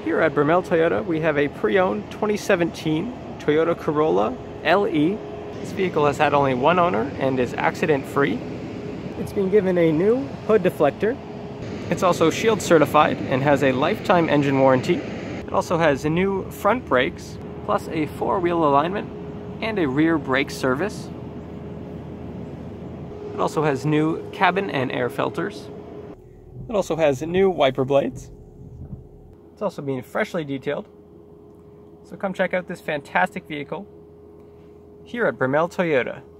Here at Brimell Toyota, we have a pre-owned 2017 Toyota Corolla LE. This vehicle has had only one owner and is accident-free. It's been given a new hood deflector. It's also shield certified and has a lifetime engine warranty. It also has new front brakes, plus a 4-wheel alignment and a rear brake service. It also has new cabin and air filters. It also has new wiper blades. It's also being freshly detailed. So come check out this fantastic vehicle here at Brimell Toyota.